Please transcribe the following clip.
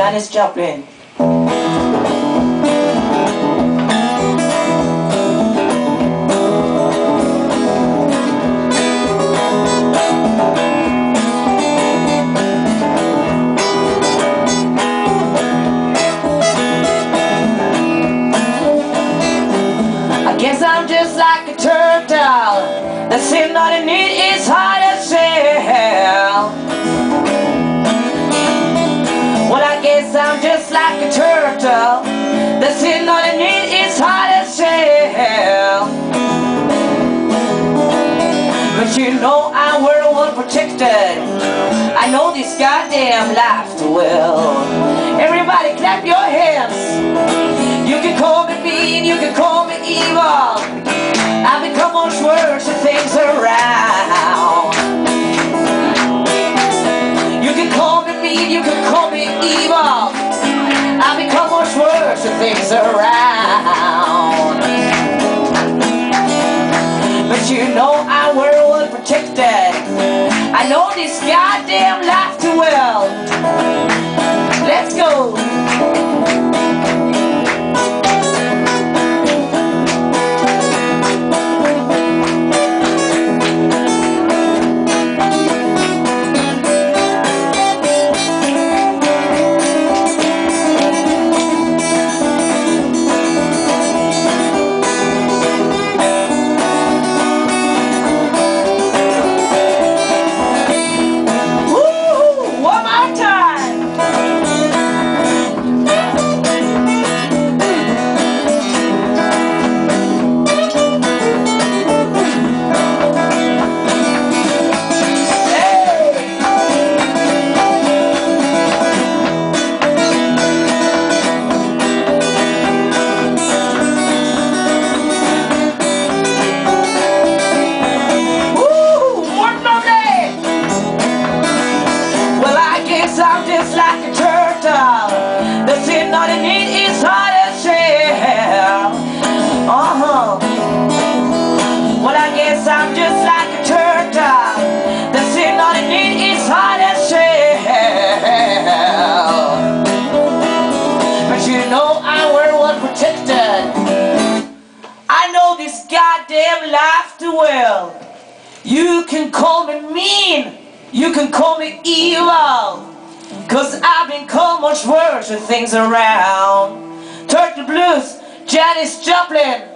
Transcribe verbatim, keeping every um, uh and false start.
Janis Joplin. I guess I'm just like a turtle that's sitting underneath its hard shell. Well, I guess I'm just like a turtle that's sitting underneath its hard shell. But you know I'm world well protected. I know this goddamn life too well. Everybody clap your hands. You can call me mean, you can call me evil. I've become much worse than things around. You can call me mean, you can call me evil. I've become much worse than things around. But you know I'm well protected. I know this goddamn life too well. Let's go. I'm just like a turtle that's sitting underneath its hard shell. Uh-huh. Well, I guess I'm just like a turtle that's sitting underneath its hard shell. But you know I'm well protected. I know this goddamn life too well. You can call me mean, you can call me evil, 'cause I've been called much worse than things around. Turkey Blues, Janis Joplin.